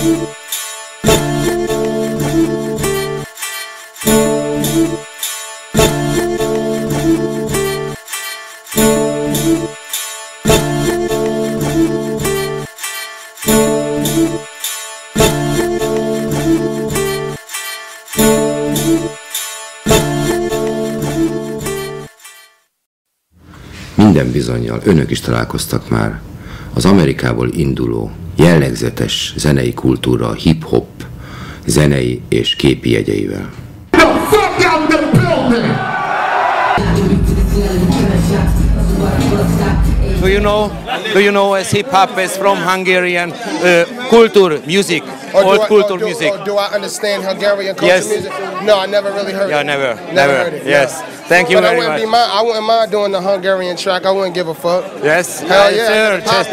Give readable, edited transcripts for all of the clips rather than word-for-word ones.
Minden bizonnyal önök is találkoztak már az Amerikából induló, jellegzetes zenei kultúra hip-hop zenei és képi jegyeivel. Do you know as hip-hop is from Hungarian culture music, old culture music? Do I understand Hungarian culture music? No, I never really heard it. Yeah, never heard it. Yes. Thank you very much. I wouldn't mind doing the Hungarian track. I wouldn't give a fuck. Yes. Hell yeah. Sir. Just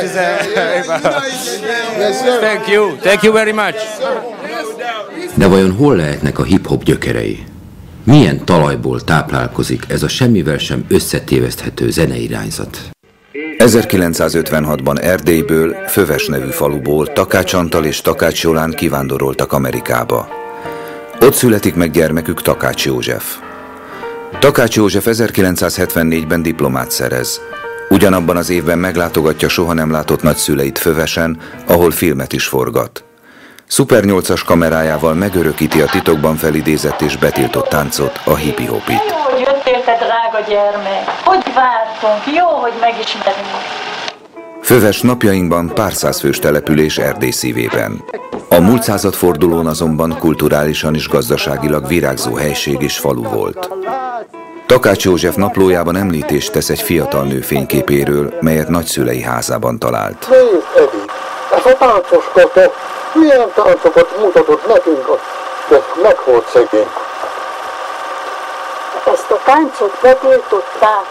Yes, sir. Thank you. Thank you very much. De vajon hol lehetnek a hip-hop gyökerei? Milyen talajból táplálkozik ez a semmivel sem összetéveszthető zeneirányzat? 1956-ban Erdélyből, Föves nevű faluból Takács Antal és Takács Jolán kivándoroltak Amerikába. Ott születik meg gyermekük Takács József. Takács József 1974-ben diplomát szerez. Ugyanabban az évben meglátogatja soha nem látott nagyszüleit Fövesen, ahol filmet is forgat. Szuper 8-as kamerájával megörökíti a titokban felidézett és betiltott táncot, a hippi-hopit. Jó, hogy jöttél, te drága gyermek! Hogy vártunk? Jó, hogy megismerünk! Föves napjainkban pár száz fős település Erdély szívében. A múlt századfordulón azonban kulturálisan és gazdaságilag virágzó helység és falu volt. Takács József naplójában említést tesz egy fiatal nő fényképéről, melyet nagyszülei házában talált. Nézd, Edi, ez a táncoskodó milyen táncokat mutatott nekünk, de meg volt szegény. Ezt a táncot betiltották.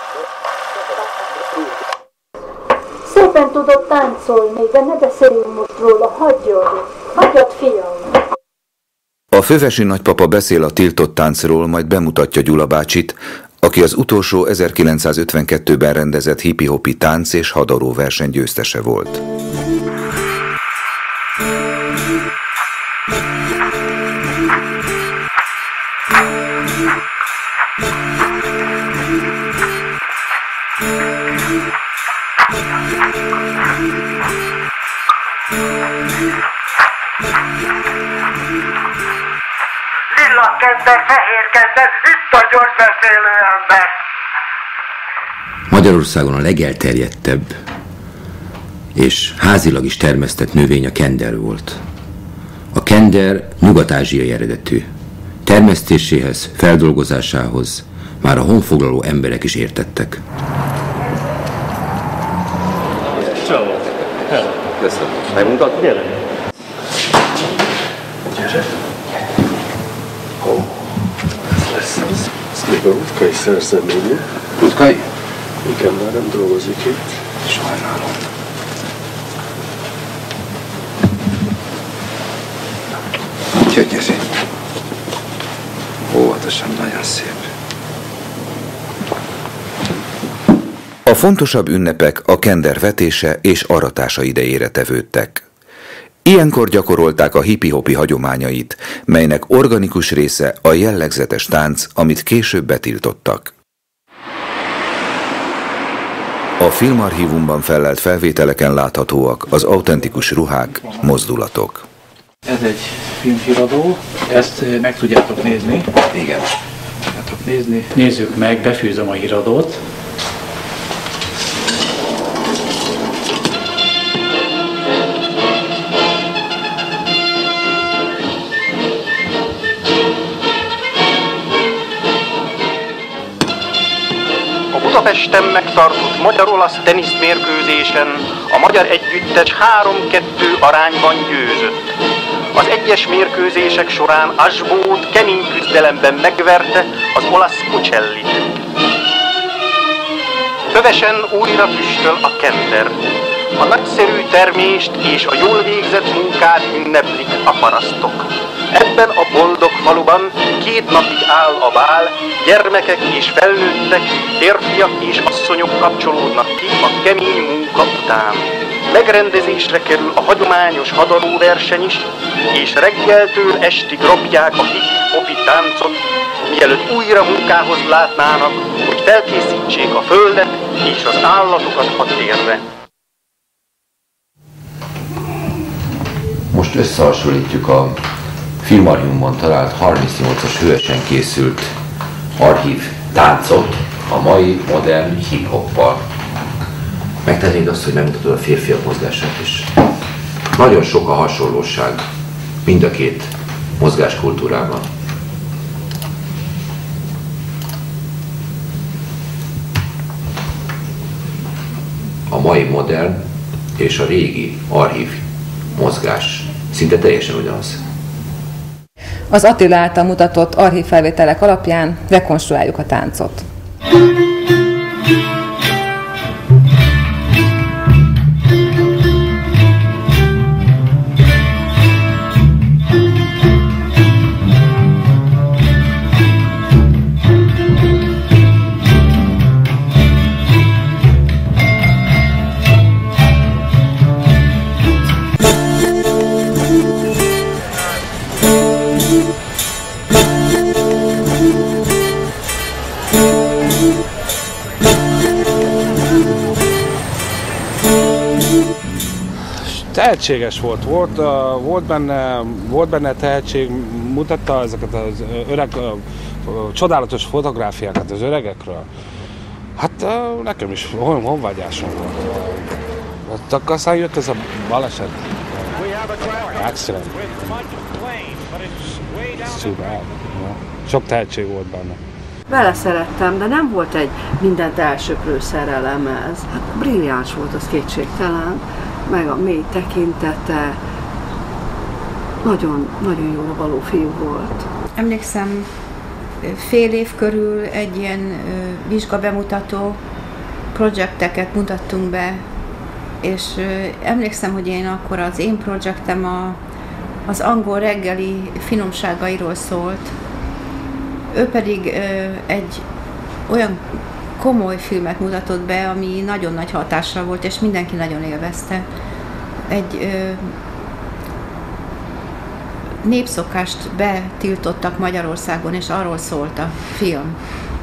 Szépen tudott táncolni, de ne beszéljünk most róla, hagyjad, fiam. A fövesi nagypapa beszél a tiltott táncról, majd bemutatja Gyula bácsit, aki az utolsó 1952-ben rendezett hippi-hopi tánc és hadaró verseny győztese volt. Lilla kender, fehér kender, itt a gyors beszélő ember! Magyarországon a legelterjedtebb és házilag is termesztett növény a kender volt. A kender nyugat-ázsiai eredetű. Termesztéséhez, feldolgozásához már a honfoglaló emberek is értettek. Köszönöm. Megmutatom? Gyere. Gyere. Ezt még a Rutkai szerzeménye. Rutkai? Igen, már nem dolgozik itt. Sajnálom. Gyönyörű. Óvatosan, nagyon szép. A fontosabb ünnepek a kender vetése és aratása idejére tevődtek. Ilyenkor gyakorolták a hippi-hopi hagyományait, melynek organikus része a jellegzetes tánc, amit később betiltottak. A filmarchívumban fellelt felvételeken láthatóak az autentikus ruhák, mozdulatok. Ez egy filmhíradó, ezt meg tudjátok nézni. Igen. Tudjátok nézni. Nézzük meg, befűzöm a híradót. Budapesten megtartott magyar-olasz teniszmérkőzésen a magyar együttes 3-2 arányban győzött. Az egyes mérkőzések során Asbót kemény küzdelemben megverte az olasz Cocellit. Fövesen újra füstöl a kender. A nagyszerű termést és a jól végzett munkát ünneplik a parasztok. Ebben a boldog faluban 2 napig áll a bál, gyermekek és felnőttek, férfiak és asszonyok kapcsolódnak ki a kemény munka után. Megrendezésre kerül a hagyományos hadaróverseny is, és reggeltől estig rabják a hip-hopi táncot, mielőtt újra munkához látnának, hogy felkészítsék a földet és az állatokat a térre. Most összehasonlítjuk a Filmarchívumban talált 38-as hőesen készült archív táncot a mai modern hip-hoppal. Megtennéd azt, hogy megmutatod a férfiak mozgását is. Nagyon sok a hasonlóság mind a két mozgáskultúrában. A mai modern és a régi archív mozgás szinte teljesen ugyanaz. Az Attila által mutatott archívfelvételek alapján rekonstruáljuk a táncot. Tehetséges volt benne tehetség, mutatta ezeket az öreg, csodálatos fotográfiákat az öregekről. Hát nekem is honvágyásom volt. Aztán jött ez a baleset. Accident. Sok tehetség volt benne. Vele szerettem, de nem volt egy mindent elsöprő szerelem ez. Hát brilliáns volt, az kétségtelen, meg a mély tekintete. Nagyon, nagyon jóra való fiú volt. Emlékszem, fél év körül egy ilyen vizsgabemutató projekteket mutattunk be, és emlékszem, hogy akkor az én projektem az angol reggeli finomságairól szólt. Ő pedig egy olyan komoly filmet mutatott be, ami nagyon nagy hatással volt, és mindenki nagyon élvezte. Egy népszokást betiltottak Magyarországon, és arról szólt a film.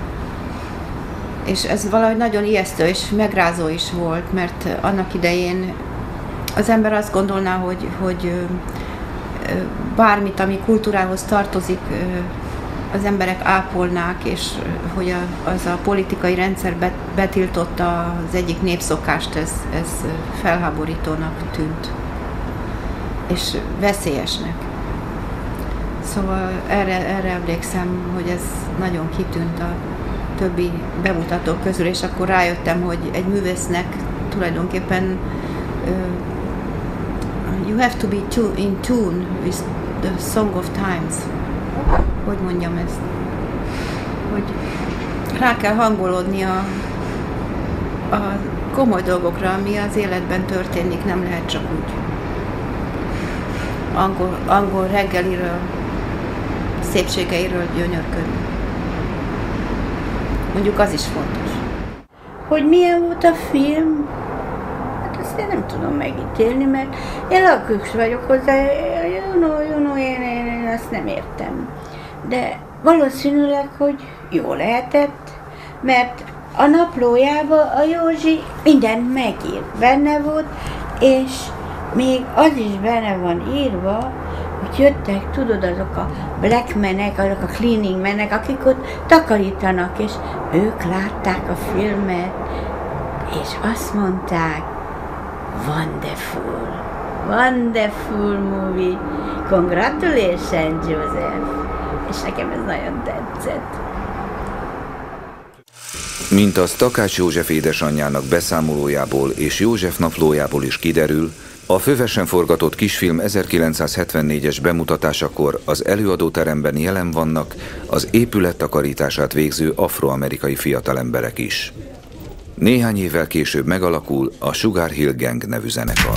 És ez valahogy nagyon ijesztő és megrázó is volt, mert annak idején az ember azt gondolná, hogy bármit, ami kultúrához tartozik, az emberek ápolnák, és hogy az a politikai rendszer betiltotta az egyik népszokást, ez felháborítónak tűnt, és veszélyesnek. Szóval erre emlékszem, hogy ez nagyon kitűnt a többi bemutatók közül, és akkor rájöttem, hogy egy művésznek tulajdonképpen you have to be in tune with the song of times. Hogy mondjam ezt? Hogy rá kell hangolódni a komoly dolgokra, ami az életben történik, nem lehet csak úgy angol reggeliről, szépségeiről gyönyörködni. Mondjuk az is fontos. Hogy milyen volt a film? Hát azt én nem tudom megítélni, mert én lakos vagyok hozzá, én azt nem értem. De valószínűleg, hogy jó lehetett, mert a naplójában a Józsi mindent megír, benne volt, és még az is benne van írva, hogy jöttek, tudod, azok a black menek, azok a cleaning menek, akik ott takarítanak, és ők látták a filmet, és azt mondták, wonderful, wonderful movie, congratulations, Joseph! És nekem ez nagyon tetszett. Mint az Takács József édesanyjának beszámolójából és József naplójából is kiderül, a Fövesen forgatott kisfilm 1974-es bemutatásakor az előadóteremben jelen vannak az épület takarítását végző afroamerikai fiatalemberek is. Néhány évvel később megalakul a Sugar Hill Gang nevű zenekar.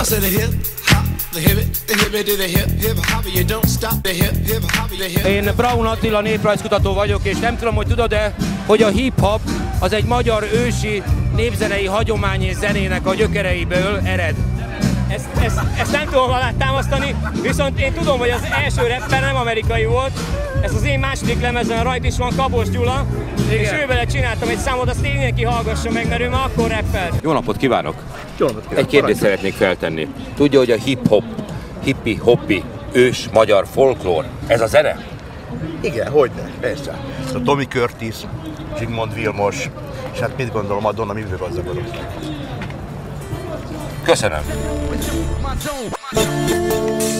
Én Braun Attila néprajzkutató vagyok, és nem tudom, hogy tudod-e, hogy a hip-hop az egy magyar ősi népzenei hagyomány és zenének a gyökereiből ered. Ezt nem tudom alátámasztani, viszont én tudom, hogy az első rapper nem amerikai volt. Ez az én második lemezen, rajta is van Kabos Gyula, és ővele csináltam egy számot, azt mindenki hallgassa meg, mert ő már akkor rappelt. Jó napot kívánok! Jó napot kívánok! Egy kérdést szeretnék feltenni. Tudja, hogy a hip-hop, hippi-hoppi, ős magyar folklór, ez a zene? Igen, hogyne, persze. A Tommy Curtis, Zsigmond Vilmos, és hát mit gondolom, Madonna művőgazdagodott. Köszönöm!